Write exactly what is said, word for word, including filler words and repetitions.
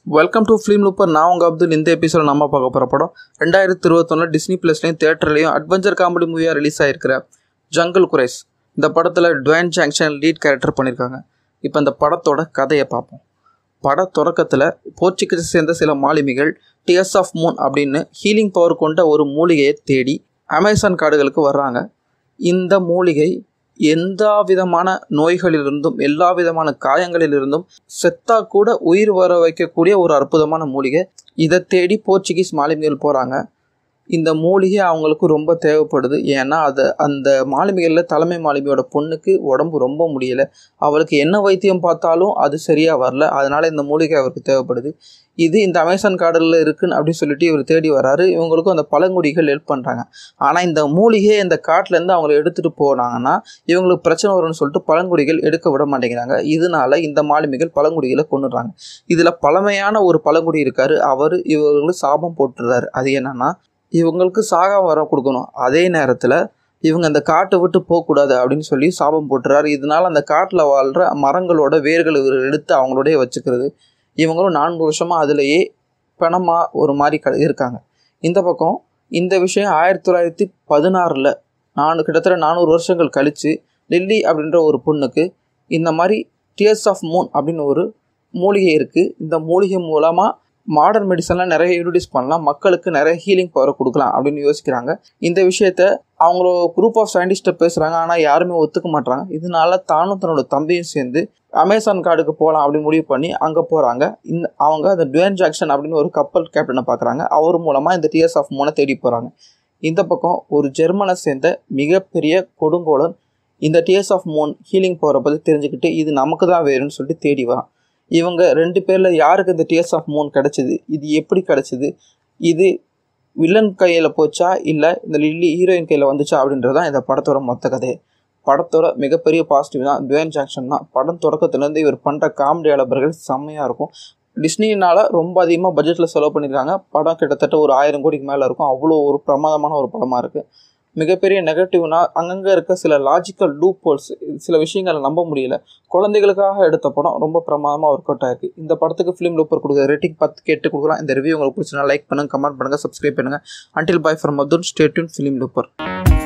Welcome to FilmLooper. நான் உங்கள் அப்துல். இந்த எபிசோட நம்ம பார்க்க போகிற படம் ரெண்டாயிரத்தி இருபத்தொன்னில் டிஸ்னி ப்ளஸ்லையும் தேட்டர்லையும் அட்வென்ச்சர் காமெடி மூவியாக ரிலீஸ் ஆகிருக்கிற ஜங்கிள் குரைஸ். இந்த படத்தில் டுவேன் ஜான்சன் லீட் கேரக்டர் பண்ணியிருக்காங்க. இப்போ இந்த படத்தோட கதையை பார்ப்போம். பட தொடக்கத்தில் போர்ச்சுகீஸை சேர்ந்த சில மாலுமிகள் டியர்ஸ் ஆஃப் மூன் அப்படின்னு ஹீலிங் பவர் கொண்ட ஒரு மூலிகையை தேடி அமேசான் காடுகளுக்கு வர்றாங்க. இந்த மூலிகை எந்த விதமான நோய்களிலிருந்தும் எல்லா விதமான காயங்களிலிருந்தும் செத்தா கூட உயிர் வர வைக்கக்கூடிய ஒரு அற்புதமான மூலிகை. இதை தேடி போர்ச்சுகீஸ் மாலுமிகள் போகிறாங்க. இந்த மூலிகை அவங்களுக்கு ரொம்ப தேவைப்படுது. ஏன்னா அது அந்த மாலுமிகளில் தலைமை மாலுமியோட பொண்ணுக்கு உடம்பு ரொம்ப முடியலை. அவளுக்கு என்ன வைத்தியம் பார்த்தாலும் அது சரியாக வரல. அதனால் இந்த மூலிகை அவருக்கு தேவைப்படுது. இது இந்த அமேசான் காடுகளில் இருக்குன்னு அப்படின்னு சொல்லிட்டு இவர் தேடி வராரு. இவங்களுக்கும் அந்த பழங்குடிகள் ஹெல்ப் பண்ணுறாங்க. ஆனால் இந்த மூலிகையை இந்த காட்டிலேருந்து அவங்கள எடுத்துகிட்டு போனாங்கன்னா இவங்களுக்கு பிரச்சனை வரும்னு சொல்லிட்டு பழங்குடிகள் எடுக்க விட மாட்டேங்கிறாங்க. இதனால இந்த மாலுமிகள் பழங்குடிகளை கொண்டுடுறாங்க. இதில் பழமையான ஒரு பழங்குடி இருக்கார். அவர் இவர்களுக்கு சாபம் போட்டுறாரு. அது என்னன்னா, இவங்களுக்கு சாகா வரம் கொடுக்கணும், அதே நேரத்தில் இவங்க அந்த காட்டை விட்டு போகக்கூடாது அப்படின்னு சொல்லி சாபம் போட்டுறாரு. இதனால் அந்த காட்டில் வாழ்கிற மரங்களோட வேர்களை இவர் எடுத்து அவங்களோடைய வச்சுக்கிறது. இவங்களும் நான்கு வருஷமாக அதிலேயே பணமாக ஒரு மாதிரி க இருக்காங்க. இந்த பக்கம் இந்த விஷயம் ஆயிரத்தி தொள்ளாயிரத்தி பதினாறில் நானூ கிட்டத்தட்ட நானூறு வருஷங்கள் கழித்து லில்லி அப்படின்ற ஒரு பொண்ணுக்கு இந்த மாதிரி டியர்ஸ் ஆஃப் மூன் அப்படின்னு ஒரு மூலிகை இருக்குது. இந்த மூலிகை மூலமாக மாடர்ன் மெடிசன்லாம் நிறைய இன்ட்ரடியூஸ் பண்ணலாம், மக்களுக்கு நிறைய ஹீலிங் பவரை கொடுக்கலாம் அப்படின்னு யோசிக்கிறாங்க. இந்த விஷயத்த அவங்கள குரூப் ஆஃப் சயின்டிஸ்ட்டை பேசுகிறாங்க. ஆனால் யாருமே ஒத்துக்க மாட்டாங்க. இதனால தானும் தன்னோட தம்பியும் சேர்ந்து அமேசான் காடுக்கு போகலாம் அப்படின்னு முடிவு பண்ணி அங்கே போகிறாங்க. இந்த அவங்க அந்த டுவேன் ஜான்சன் அப்படின்னு ஒரு கப்பல் கேப்டனை பார்க்குறாங்க. அவர் மூலமாக இந்த டியர்ஸ் ஆஃப் மூனை தேடி போகிறாங்க. இந்த பக்கம் ஒரு ஜெர்மனை சேர்ந்த மிகப்பெரிய கொடுங்கோலன் இந்த டியர்ஸ் ஆஃப் மூன் ஹீலிங் பவரை பற்றி தெரிஞ்சுக்கிட்டு இது நமக்கு தான் வேணும்னு சொல்லிட்டு தேடி வரான். இவங்க ரெண்டு பேரில் யாருக்கு இந்த டியர்ஸ் ஆஃப் மூன் கிடச்சிது, இது எப்படி கிடச்சிது, இது வில்லன் கையில் போச்சா இல்லை இந்த லில்லி ஹீரோயின் கையில் வந்துச்சா அப்படின்றது தான் இந்த படத்தோட மொத்த கதை. படத்தோட மிகப்பெரிய பாசிட்டிவ் தான் டுவேன் ஜான்சன் தான். படம் தொடக்கத்துலேருந்து இவர் பண்ணுற காமெடி அளவர்கள் செம்மையாக இருக்கும். டிஸ்னினால் ரொம்ப அதிகமாக பட்ஜெட்டில் செலவு பண்ணியிருக்காங்க. படம் கிட்டத்தட்ட ஒரு ஆயிரம் கோடிக்கு மேலே இருக்கும். அவ்வளோ ஒரு பிரமாதமான ஒரு படமாக இருக்குது. மிகப்பெரிய நெகட்டிவ்னா அங்கங்கே இருக்க சில லாஜிக்கல் லூப் ஹோல்ஸ், சில விஷயங்களை நம்ப முடியல. குழந்தைகளுக்காக எடுத்த படம் ரொம்ப பிரமாதமாக ஒர்க் அவுட் ஆயிருக்கு. இந்த படத்துக்கு FilmLooper கொடுக்குற ரேட்டிங் பத்து கேட்டு கொடுக்குறோம். இந்த ரிவ்யூ உங்களுக்கு பிடிச்சனா லைக் பண்ணுங்கள், கமெண்ட் பண்ணுங்கள், சப்ஸ்கிரைப் பண்ணுங்கள். Until bye from Abdul. Stay tune FilmLooper.